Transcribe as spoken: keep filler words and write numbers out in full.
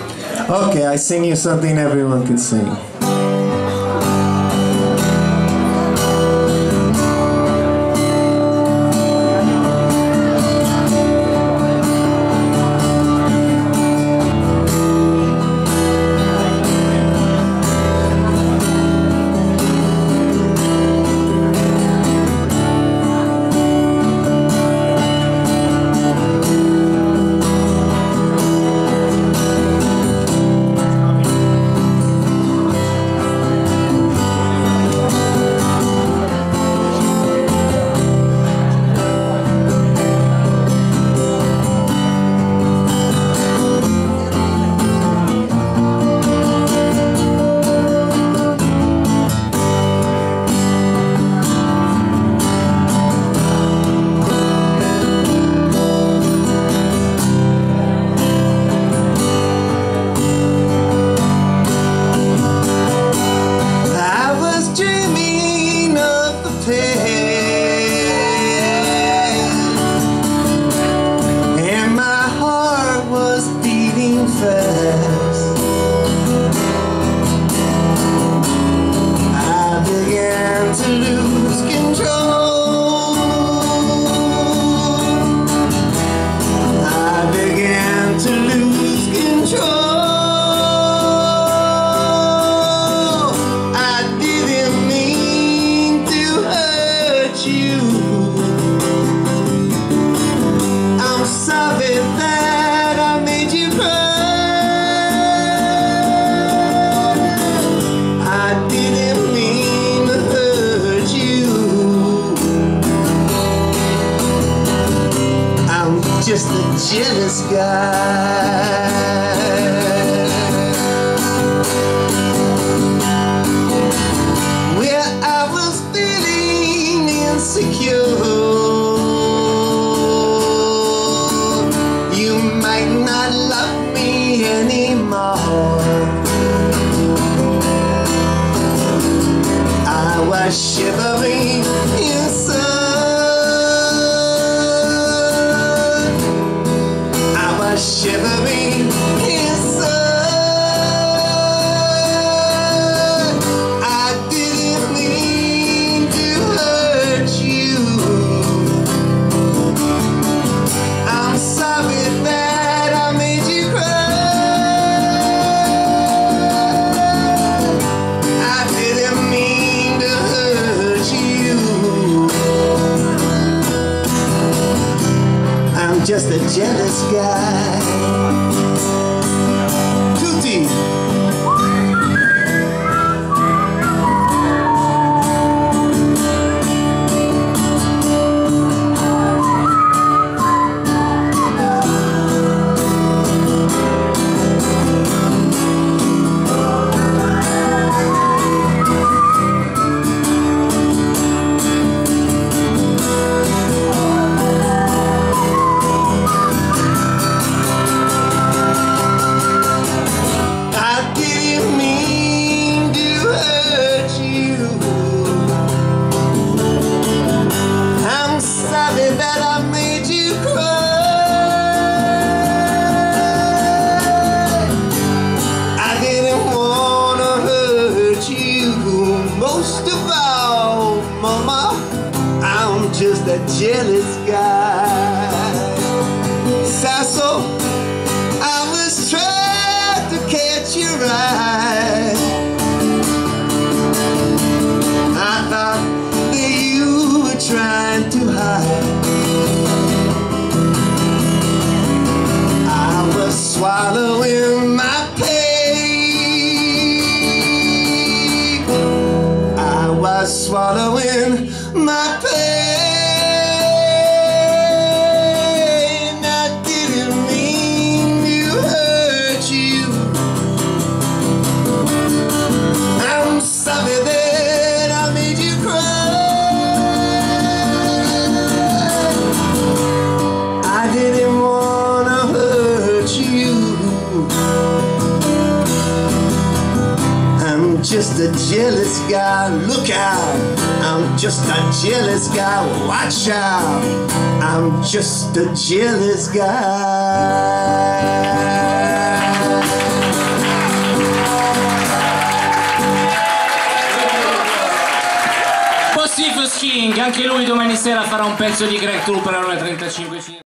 Okay, I sing you something everyone can sing. Just a jealous guy. Where I was feeling insecure, you might not love me anymore. I was shivering inside, shivering inside. I didn't mean to hurt you. I'm sorry that I made you cry. I didn't mean to hurt you. I'm just a jealous guy. Tutti. Most of all, mama, I'm just a jealous guy. Sasso, I was trying to catch your eye. I thought that you were trying to hide. I was swallowing my pain. Swallowing my pain. I didn't mean to hurt you. I'm sorry that I made you cry. I didn't want to hurt you. I'm just a jealous guy, look out. I'm just a jealous guy, watch out. I'm just a jealous guy. Skiing, anche lui domani sera farà un pezzo di Greg Trooper alle ore trentacinque.